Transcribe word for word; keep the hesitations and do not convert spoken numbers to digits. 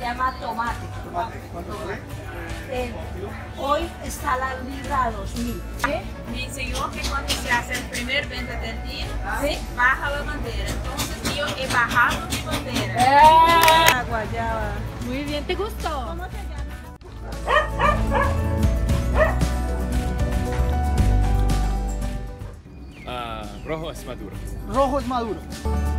llama tomate. Tomate, ¿cuánto fue? Eh, hoy está la libra a dos mil. ¿Eh? Me enseñó que cuando se hace el primer venta del día, ¿Sí? baja la bandera. Entonces yo he bajado mi bandera. ¡Eh! Guayaba. Muy bien, ¿te gustó? ¿Cómo te llamas? Ah, rojo es maduro. Rojo es maduro.